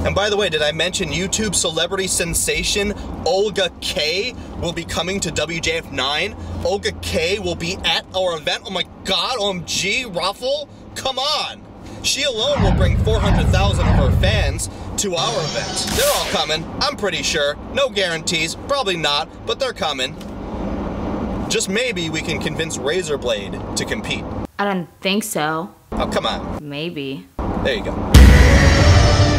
And by the way, did I mention YouTube celebrity sensation OlgaKay will be coming to WJF 9? OlgaKay will be at our event? Oh my God, OMG, Ruffle? Come on! She alone will bring 400,000 of her fans to our event. They're all coming, I'm pretty sure. No guarantees, probably not, but they're coming. Just maybe we can convince Razorblade to compete. I don't think so. Oh, come on. Maybe. There you go.